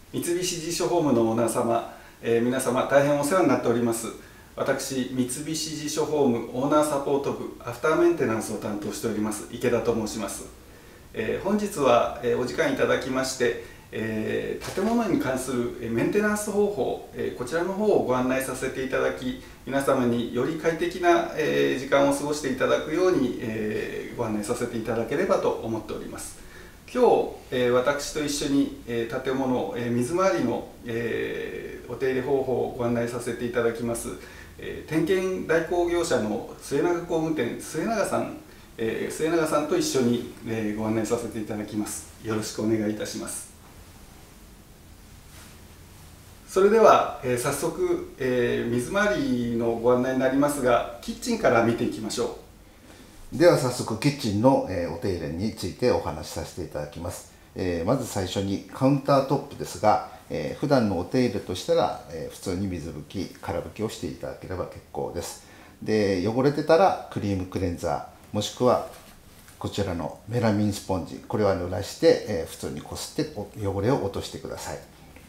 三菱地所ホームのオーナー様、皆様大変お世話になっております。私、三菱地所ホームオーナーサポート部アフターメンテナンスを担当しております池田と申します。本日は、お時間いただきまして、建物に関するメンテナンス方法、こちらの方をご案内させていただき、皆様により快適な、時間を過ごしていただくように、ご案内させていただければと思っております。今日、私と一緒に、建物、水回りの、お手入れ方法をご案内させていただきます、点検代行業者の末永工務店末永さんと一緒に、ご案内させていただきます。よろしくお願いいたします。それでは、早速、水回りのご案内になりますが、キッチンから見ていきましょう。 では早速キッチンの、お手入れについてお話しさせていただきます。まず最初にカウンタートップですが、普段のお手入れとしたら、普通に水拭き、空拭きをしていただければ結構です。で、汚れてたらクリームクレンザー、もしくはこちらのメラミンスポンジ、これは濡らして、普通にこすって汚れを落としてください。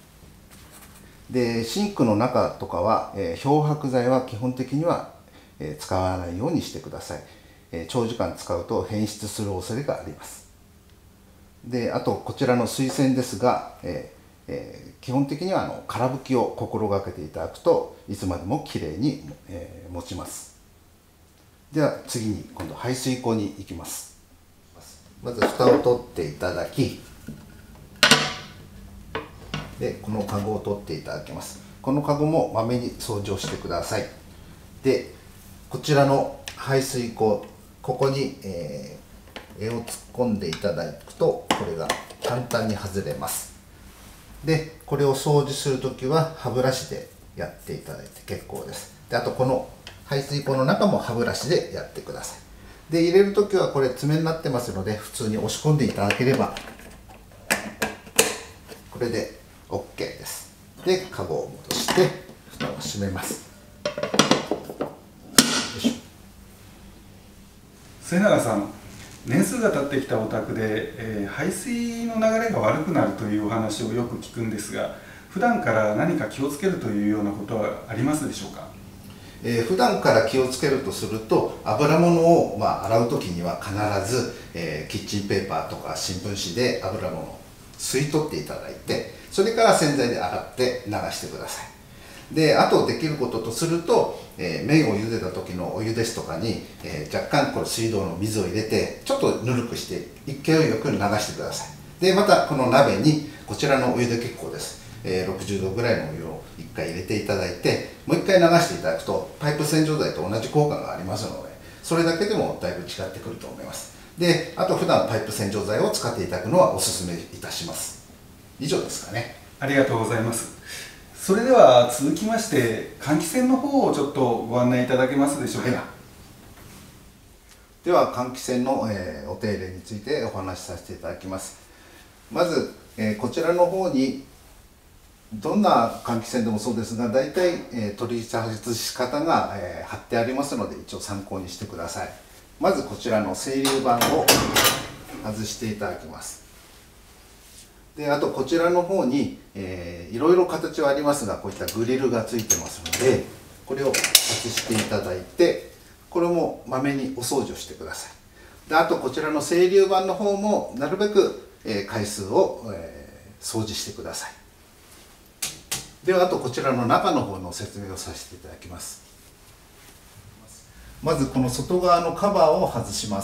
で、シンクの中とかは、漂白剤は基本的には、使わないようにしてください。長時間使うと変質する恐れがあります。で、あとこちらの水栓ですが、基本的には空拭きを心がけていただくといつまでもきれいに、持ちます。では次に今度排水口に行きます。まず蓋を取っていただき、でこのカゴを取っていただきます。このカゴもまめに掃除をしてください。で、こちらの排水口、ここに、柄を突っ込んでいただくとこれが簡単に外れます。で、これを掃除するときは歯ブラシでやっていただいて結構です。で、あとこの排水口の中も歯ブラシでやってください。で、入れるときはこれ爪になってますので普通に押し込んでいただければこれで OK です。で、カゴを戻して蓋を閉めます。 末永さん、年数が経ってきたお宅で、排水の流れが悪くなるというお話をよく聞くんですが、普段から何か気をつけるというようなことはありますでしょうか？ 普段から気をつけるとすると、油物を、洗う時には必ず、キッチンペーパーとか新聞紙で油物を吸い取っていただいて、それから洗剤で洗って流してください。で、あとできることとすると、麺を茹でた時のお湯ですとかに、若干これ水道の水を入れてちょっとぬるくして勢いよく流してください。で、またこの鍋にこちらのお湯で結構です、60度ぐらいのお湯を1回入れていただいて、もう1回流していただくとパイプ洗浄剤と同じ効果がありますので、それだけでもだいぶ違ってくると思います。で、あと普段パイプ洗浄剤を使っていただくのはおすすめいたします。以上ですかね。 ありがとうございます。それでは続きまして換気扇の方をちょっとご案内いただけますでしょうか？ はい、では換気扇の、お手入れについてお話しさせていただきます。まず、こちらの方にどんな換気扇でもそうですが、大体、取り外し方が、貼ってありますので一応参考にしてください。まずこちらの整流板を外していただきます。で、あとこちらの方に、いろいろ形はありますが、こういったグリルがついてますので、これを外していただいて、これもまめにお掃除をしてください。で、あとこちらの整流板の方もなるべく、回数を、掃除してください。では、あとこちらの中の方の説明をさせていただきます。まずこの外側のカバーを外します。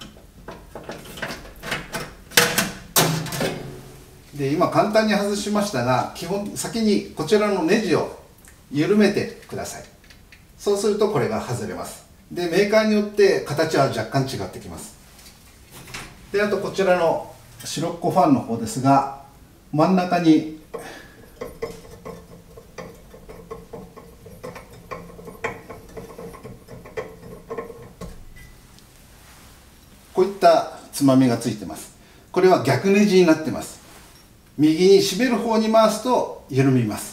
で、今簡単に外しましたが、先にこちらのネジを緩めてください。そうするとこれが外れます。で、メーカーによって形は若干違ってきます。で、あとこちらの白っこファンの方ですが、真ん中にこういったつまみがついてます。これは逆ネジになってます。右に締める方に回すと緩みます。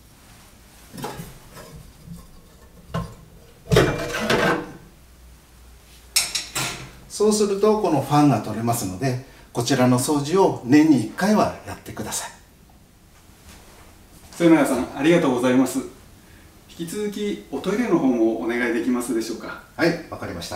そうするとこのファンが取れますので、こちらの掃除を年に1回はやってください。 末永さん、ありがとうございます。引き続きおトイレの方もお願いできますでしょうか。 はい、わかりました。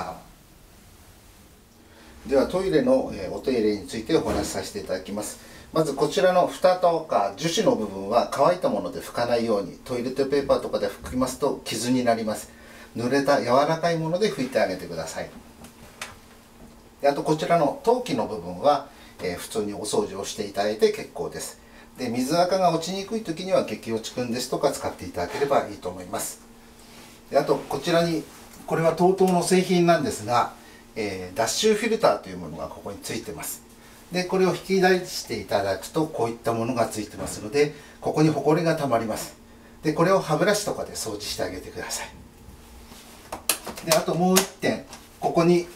ではトイレのお手入れについてお話しさせていただきます。まずこちらの蓋とか樹脂の部分は乾いたもので拭かないように、トイレットペーパーとかで拭きますと傷になります。濡れた柔らかいもので拭いてあげてください。であとこちらの陶器の部分は、普通にお掃除をしていただいて結構です。で水垢が落ちにくい時には激落ちくんですとか使っていただければいいと思います。であとこちらに、これは TOTO の製品なんですが、脱臭フィルターというものがここについてます。でこれを引き出していただくとこういったものがついてますので、ここにホコリがたまります。でこれを歯ブラシとかで掃除してあげてください。であともう1点、ここに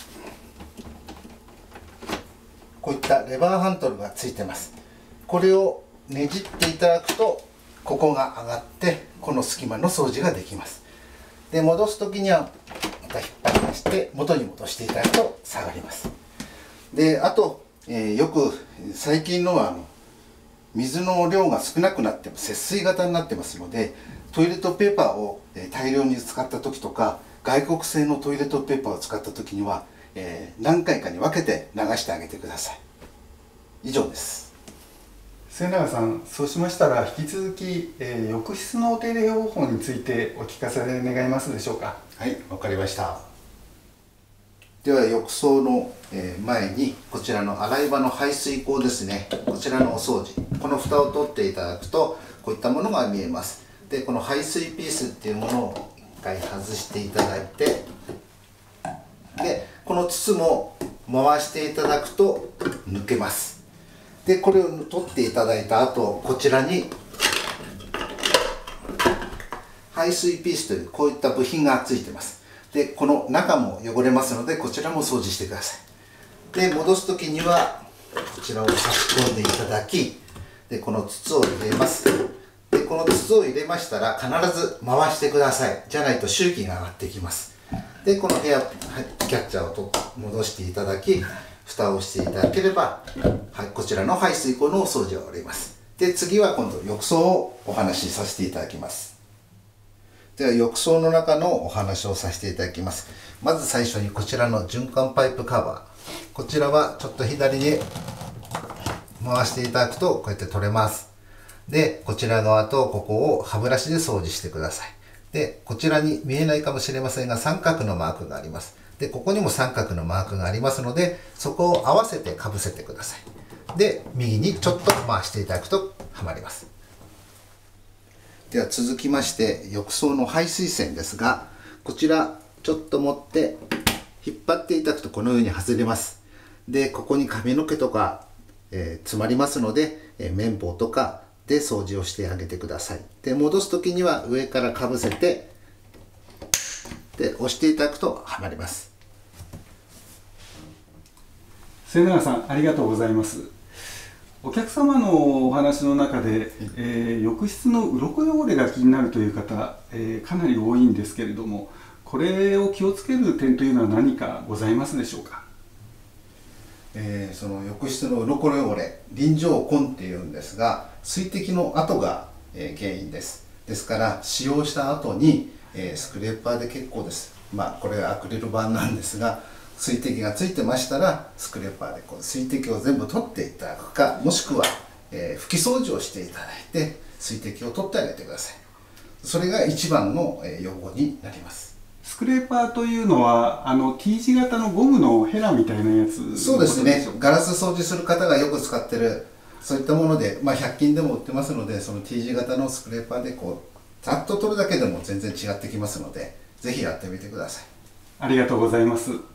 こういったレバーハンドルがついてます。これをねじっていただくとここが上がってこの隙間の掃除ができます。で戻す時にはまた引っ張り出して元に戻していただくと下がります。であと、よく最近のは水の量が少なくなって節水型になってますので、トイレットペーパーを大量に使った時とか外国製のトイレットペーパーを使った時には、何回かに分けて流してあげてください。以上です。 末永さん、そうしましたら引き続き、浴室のお手入れ方法についてお聞かせ願えますでしょうか。 はい、わかりました。では浴槽の前にこちらの洗い場の排水口ですね、こちらのお掃除、この蓋を取っていただくとこういったものが見えます。でこの排水ピースっていうものを一回外していただいて、でこの筒も回していただくと抜けます。でこれを取っていただいた後、こちらに排水ピースというこういった部品がついてます。でこの中も汚れますのでこちらも掃除してください。で戻す時にはこちらを差し込んでいただき、でこの筒を入れます。でこの筒を入れましたら必ず回してください。じゃないと周期が上がってきます。でこのヘアキャッチャーを戻していただき、蓋をしていただければ、はい、こちらの排水口のお掃除が終わります。で次は今度浴槽をお話しさせていただきます。では浴槽の中のお話をさせていただきます。まず最初にこちらの循環パイプカバー、こちらはちょっと左に回していただくとこうやって取れます。でこちら側とここを歯ブラシで掃除してください。でこちらに見えないかもしれませんが三角のマークがあります。でここにも三角のマークがありますので、そこを合わせてかぶせてください。で右にちょっと回していただくとはまります。では続きまして浴槽の排水栓ですが、こちらちょっと持って引っ張っていただくとこのように外れます。でここに髪の毛とか、詰まりますので、綿棒とかで掃除をしてあげてください。で戻す時には上からかぶせてで押していただくとはまります。 末永さん、ありがとうございます。お客様のお話の中で、浴室の鱗汚れが気になるという方、かなり多いんですけれども、これを気をつける点というのは何かございますでしょうか。 その浴室の鱗汚れ、臨場痕っていうんですが、水滴の跡が、原因です。ですから使用した後に、スクレーパーで結構です。これはアクリル板なんですが、水滴がついてましたらスクレーパーでこう水滴を全部取っていただくか、もしくは、拭き掃除をしていただいて水滴を取ってあげてください。それが一番の用語になります。 スクレーパーというのはT 字型のゴムのヘラみたいなやつ。 そうですね。ガラス掃除する方がよく使ってるそういったもので、100均でも売ってますので、その T 字型のスクレーパーでこうざっと取るだけでも全然違ってきますので、ぜひやってみてください。 ありがとうございます。